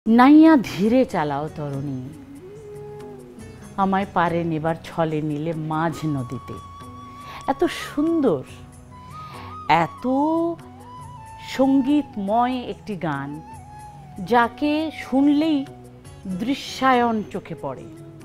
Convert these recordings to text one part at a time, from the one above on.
नाइया धीरे चालाओ तरुणी आमाय पारे नेবার ছলে নিলে মাঝ নদীতে। এত সুন্দর এত সঙ্গীতময় একটি গান যাকে শুনলেই দৃশ্যায়ন চোখে পড়ে।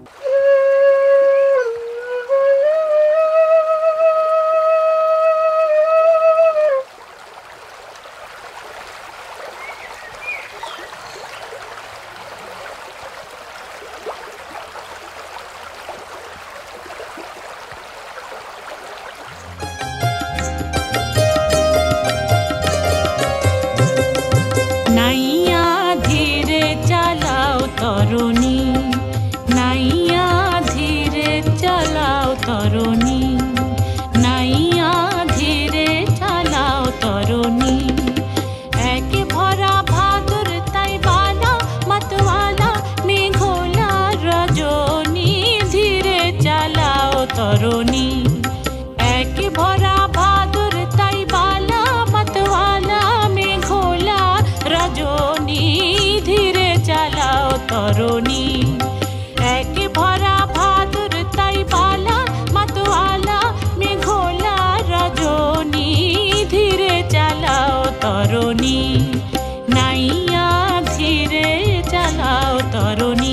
तरुणी नाइया धीरे चलाओ तरुणी नाइया धीरे चलाओ तरुणी एक भरा भादुर ताई बाला मतवाला मेघोला रजनी धीरे चलाओ तरुणी एक भरा भादुर ताई बाला मतवाला मेघोला रजनी धीरे चलाओ तरुणी एक भरा भादुर ताई बाला मतवाला मेघोला रजनी धीरे चलाओ तरुणी नाइया धीरे चलाओ तरुणी।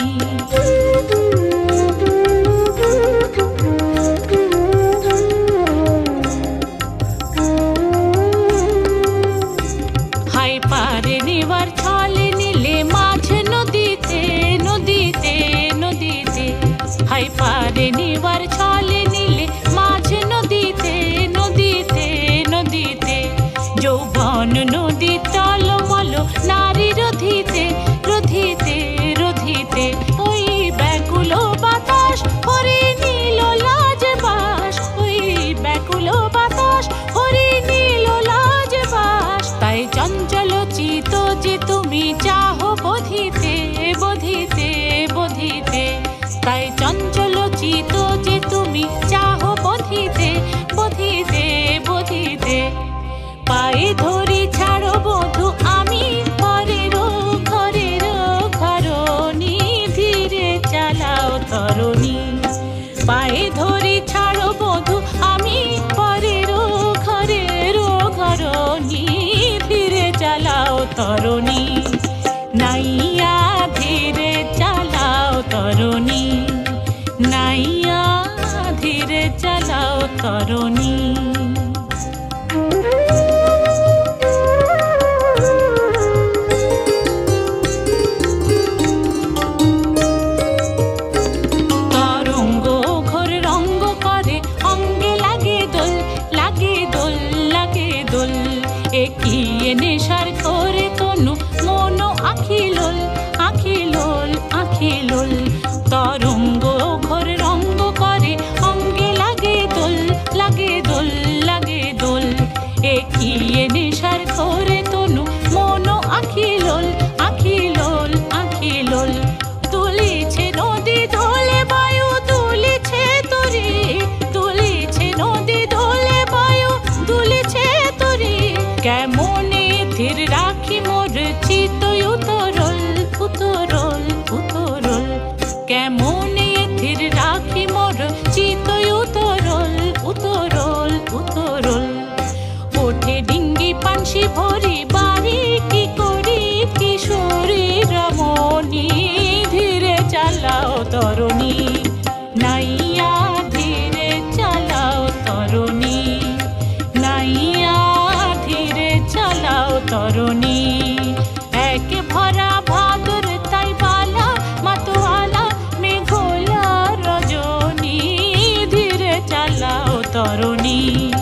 हाय पारे निवर छले नीले माझ नदीते नदीते नदीते हाय पारे निवर छले नीले माझ नदीते नदीते नदीते যৌবন নদী টলমল নারী রধিতে রধিতে রধিতে ওই ব্যাকুল বাতাস হরি নীল লাজ বাস ওই ব্যাকুল বাতাস হরি নীল লাজ বাস তাই চঞ্চল চিত যে তুমি চাহো বধিতে বধিতে বধিতে তাই চঞ্চল চিত যে তুমি চাহো বধিতে বধিতে বধিতে পায়ে ধরি ছাড়ো বধু আমি ঘরের ঘরের ঘরণী ধীরে চালাও তরুণী পায়ে ধরি ছাড়ো বধু আমি ঘরের ঘরের ঘরণী ধীরে চালাও তরুণী নাইয়া ধীরে চালাও তরুণী নাইয়া ধীরে চালাও তরুণী। তরঙ্গ ঘোর রঙ্গ করে অঙ্গে লাগে দোল লাগে দোল লাগে দোল একিয়ে নেশার করে তনু মন আখিলোল আখিলোল আখিলোল তরঙ্গ ঘোর রঙ্গ করে অঙ্গে লাগে দোল লাগে দোল লাগে দোল একিয়ে নেশার করে তনু মন আখিলোল আখিলোল আখিলোল তুলিছে নদী দোলে বায়ু তুলিছে তরি তুলিছে নদী দোলে বায়ু তুলিছে তরি কেমনে ধীর রাখি মোর চিত উতরল উতরল উতরল কেমনে ধীর রাখি মোর চিত উতরল উতরল উতরল ওঠে ডিঙ্গি পানসি ভরি বাড়ি কি করি কিশোরী রমণী ধীরে চালাও তরুণী নাইয়া ধীরে চালাও তরুণী নাইয়া ধীরে চালাও তরুণী এক ভরা ভাদুর তাই বালা मतवाला मेघोला रजनी धीरे चालाओ तरुणी।